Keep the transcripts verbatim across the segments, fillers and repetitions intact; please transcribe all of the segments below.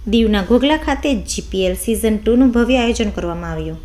દીવના ઘોઘલા ખાતે GPL season ટુનું ભવ્ય આયોજન કરવામાં આવ્યું.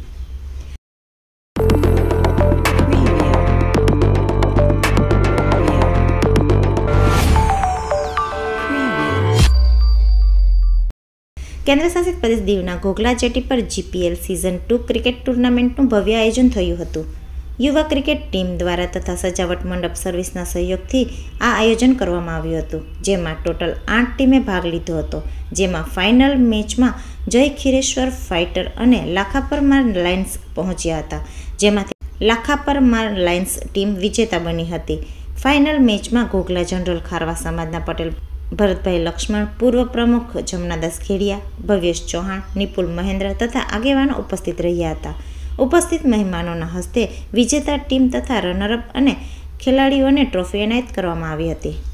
કેન્દ્રશાસિત પ્રદેશ દીવના ઘોઘલા જેટી પર જીપીએલ સિઝન ટુ ક્રિકેટ ટુર્નામેન્ટનું ભવ્ય આયોજન થયું હતું. યુવા ક્રિકેટ ટીમ દ્વારા તથા સજાવટ મંડપ સર્વિસના સહયોગથી આ આયોજન કરવામાં આવ્યું હતું, જેમાં ટોટલ આઠ ટીમે ભાગ લીધો હતો. જેમાં ફાઇનલ મેચમાં જય ખીરેશ્વર ફાઇટર અને લાખાપરમાર લાયન્સ પહોંચ્યા હતા, જેમાંથી લાખાપરમાર લાયન્સ ટીમ વિજેતા બની હતી. ફાઇનલ મેચમાં ઘોઘલા જનરલ ખારવા સમાજના પટેલ ભરતભાઈ લક્ષ્મણ, પૂર્વ પ્રમુખ જમનાદાસ ખેડિયા, ભવ્યેશ ચૌહાણ, નિપુલ મહેન્દ્ર તથા આગેવાનો ઉપસ્થિત રહ્યા હતા. ઉપસ્થિત મહેમાનોના હસ્તે વિજેતા ટીમ તથા રનરઅપ અને ખેલાડીઓને ટ્રોફી એનાયત કરવામાં આવી હતી.